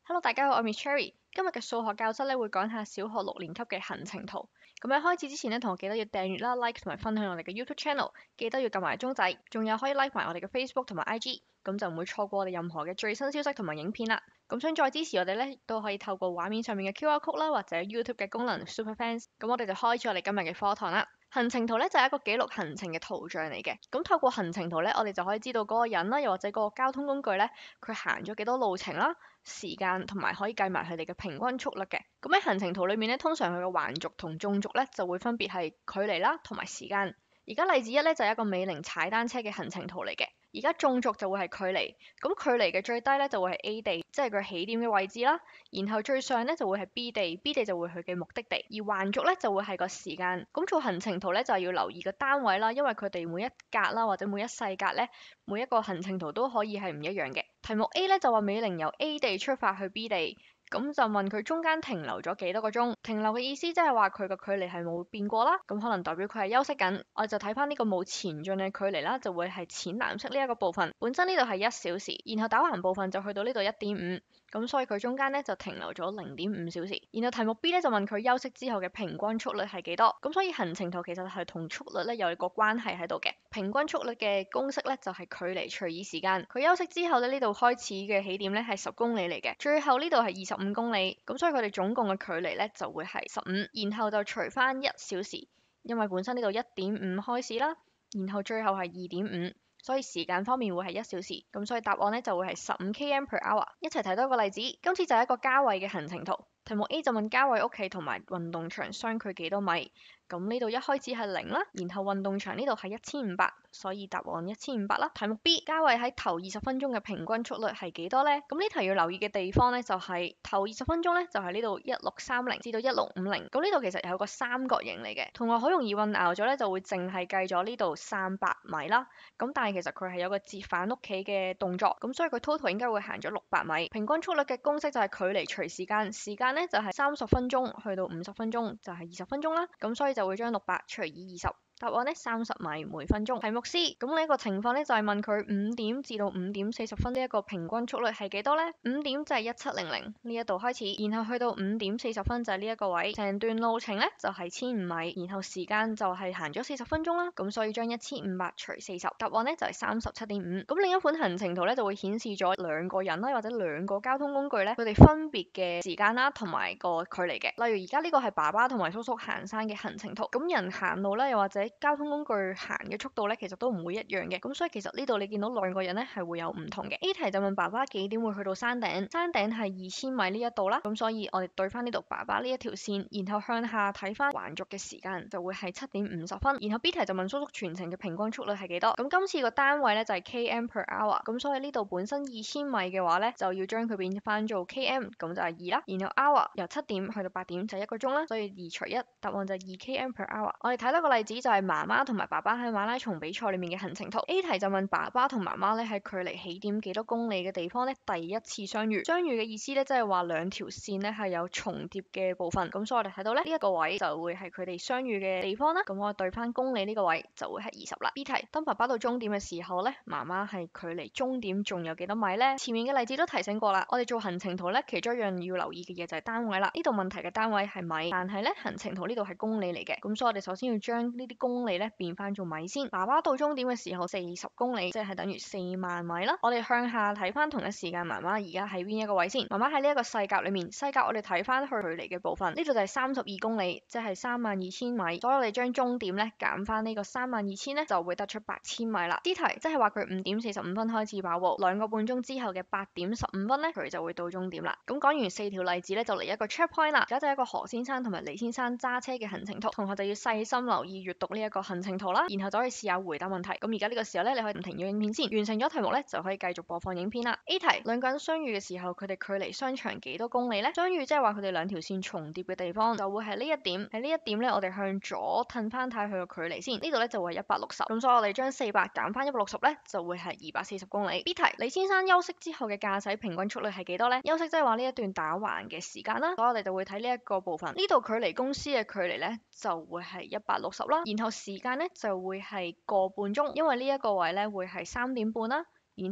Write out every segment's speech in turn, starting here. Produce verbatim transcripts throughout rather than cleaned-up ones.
Hello，大家好，我係 Miss Cherry。今日嘅數學教室咧會講下小學六年級嘅行程圖。咁喺開始之前咧，同我記得要訂閱啦、like 同埋分享我哋嘅 YouTube channel，記得要撳埋鐘仔，仲有可以 like 埋我哋嘅 Facebook 同埋 I G，咁就唔會錯過我哋任何嘅最新消息同埋影片啦。咁想再支持我哋咧，亦都可以透過畫面上面嘅 Q R code 啦，或者 YouTube 嘅功能 Super Fans。咁我哋就開始我哋今日嘅課堂啦。行程圖咧就係一個記錄行程嘅圖像嚟嘅。咁透過行程圖咧，我哋就可以知道嗰個人啦，又或者嗰個交通工具咧，佢行咗幾多路程啦、時間同埋可以計埋佢哋嘅平均速率嘅。咁喺行程圖裏面咧，通常佢嘅橫軸同縱軸咧就會分別係距離啦同埋時間。而家例子一咧就係一個美玲踩單車嘅行程圖嚟嘅。而家縱軸就會係距離，咁距離嘅最低咧就會係 A 地，即係佢起點嘅位置啦。然後最上咧就會係 B 地，B 地就會佢嘅目的地。而橫軸咧就會係個時間。咁做行程圖咧就係要留意個單位啦，因為佢哋每一格啦或者每一細格咧，每一個行程圖都可以係唔一樣嘅。題目 A 咧就話美玲由 A 地出發去 B 地。咁就問佢中間停留咗幾多個鐘？停留嘅意思即係話佢個距離係冇變過啦，咁可能代表佢係休息緊。我哋就睇翻呢個冇前進嘅距離啦，就會係淺藍色呢一個部分。本身呢度係一小時，然後打橫部分就去到呢度一點五，咁所以佢中間咧就停留咗零點五小時。然後題目 B 咧就問佢休息之後嘅平均速率係幾多？咁所以行程圖其實係同速率咧有個關係喺度嘅。平均速率嘅公式咧就係距離除以時間。佢休息之後咧呢度開始嘅起點咧係十公里嚟嘅，最後呢度係二十五公里，咁所以佢哋總共嘅距離咧就會係十五，然後就除翻一小時，因為本身呢度一點五開始啦，然後最後係二點五，所以時間方面會係一小時，咁所以答案咧就會係十五 km per hour。一齊睇多一個例子，今次就係一個家偉嘅行程圖。題目 A 就問家偉屋企同埋運動場相距幾多米？咁呢度一開始係零啦，然後運動場呢度係一千五百，所以答案一千五百啦。題目 B， 家偉喺頭二十分鐘嘅平均速率係幾多呢？咁呢題要留意嘅地方呢，就係、是、頭二十分鐘呢，就係呢度一六三零至到一六五零，咁呢度其實有個三角形嚟嘅，同學好容易混淆咗呢，就會淨係計咗呢度三百米啦。咁但係其實佢係有個折返屋企嘅動作，咁所以佢 total 應該會行咗六百米。平均速率嘅公式就係距離除時間，時間呢就係三十分鐘去到五十分鐘就係二十分鐘啦。咁所以就會將六百除以二十。答案呢，三十米每分鐘。題目 C， 咁呢一個情況呢，就係、是、問佢五點至到五點四十分呢一個平均速率係幾多呢？五點就係一七零零呢一度開始，然後去到五點四十分就係呢一個位，成段路程呢，就係千五米，然後時間就係行咗四十分鐘啦。咁所以將一千五百除四十，答案呢就係三十七點五。咁另一款行程圖呢，就會顯示咗兩個人啦，或者兩個交通工具呢，佢哋分別嘅時間啦同埋個距離嘅。例如而家呢個係爸爸同埋叔叔行山嘅行程圖，咁人行路咧又或者交通工具行嘅速度咧，其實都唔會一樣嘅，咁所以其實呢度你見到兩個人咧係會有唔同嘅。A 題就問爸爸幾點會去到山頂，山頂係二千米呢一度啦，咁所以我哋對翻呢度爸爸呢一條線，然後向下睇翻橫軸嘅時間就會係七點五十分。然後 B 題就問叔叔全程嘅平均速率係幾多，咁今次個單位咧就係 km per hour，咁所以呢度本身二千米嘅話咧就要將佢變翻做 km，咁就係二啦。然後 hour 由七點去到八點就係一個鐘啦，所以二除一，答案就係二 km per hour。我哋睇多個例子就係媽媽同埋爸爸喺馬拉松比賽裏面嘅行程圖。A 題就問爸爸同媽媽咧喺距離起點幾多公里嘅地方咧第一次相遇。相遇嘅意思咧即係話兩條線咧係有重疊嘅部分，咁所以我哋睇到咧呢一個位就會係佢哋相遇嘅地方啦。咁我對翻公里呢個位就會係二十啦。B 題當爸爸到終點嘅時候咧，媽媽係距離終點仲有幾多米咧？前面嘅例子都提醒過啦，我哋做行程圖咧其中一樣要留意嘅嘢就係單位啦。呢度問題嘅單位係米，但係咧行程圖呢度係公里嚟嘅，咁所以我哋首先要將呢啲公里咧變翻做米先。爸爸到終點嘅時候四十公里，即係等於四萬米啦。我哋向下睇翻同一時間媽媽而家喺邊一個位先？媽媽喺呢一個細格裏面，細格我哋睇翻去距離嘅部分，呢度就係三十二公里，即係三萬二千米。所以我哋將終點咧減翻呢個三萬二千咧，就會得出八千米啦。D 題即係話佢五點四十五分開始跑步，兩個半鐘之後嘅八點十五分咧，佢就會到終點啦。咁講完四條例子咧，就嚟一個 check point 啦。而家就係一個何先生同埋李先生揸車嘅行程圖，同學就要細心留意閱讀呢一個行程圖啦，然後就可以試下回答問題。咁而家呢個時候咧，你可以唔停咗影片先，完成咗題目咧就可以繼續播放影片啦。A 題兩個人相遇嘅時候，佢哋距離相長幾多公里咧？相遇即係話佢哋兩條線重疊嘅地方就會係呢一點，喺呢一點咧，我哋向左褪翻睇佢個距離先，呢度咧就會一百六十，咁所以我哋將四百減翻一百六十咧，就會係二百四十公里。B 題李先生休息之後嘅駕駛平均速率係幾多咧？休息即係話呢一段打橫嘅時間啦，所以我哋就會睇呢一個部分，呢度距離公司嘅距離咧就會係一百六十啦，然後時間咧就會係個半鐘，因為呢一個位咧會係三點半啦。然後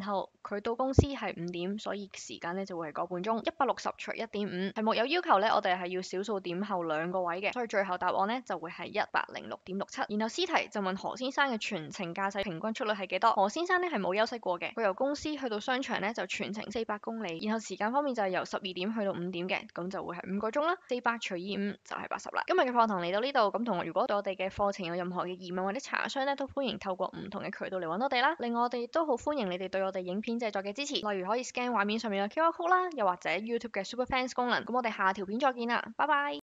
佢到公司係五點，所以時間咧就會係個半鐘。一百六十除一點五，題目有要求咧，我哋係要小數點後兩個位嘅，所以最後答案咧就會係一百零六點六七。然後 C 題就問何先生嘅全程駕駛平均速率係幾多？何先生咧係冇休息過嘅，佢由公司去到商場咧就全程四百公里，然後時間方面就係由十二點去到五點嘅，咁就會係五個鐘啦。四百除以五就係八十啦。今日嘅課堂嚟到呢度，咁同如果對我哋嘅課程有任何嘅疑問或者查詢咧，都歡迎透過唔同嘅渠道嚟揾我哋啦。另外我哋都好歡迎你哋對我哋影片製作嘅支持，例如可以 scan 畫面上面嘅 Q R code 啦，又或者 YouTube 嘅 Super Fans 功能。咁我哋下條片再見啦，拜拜。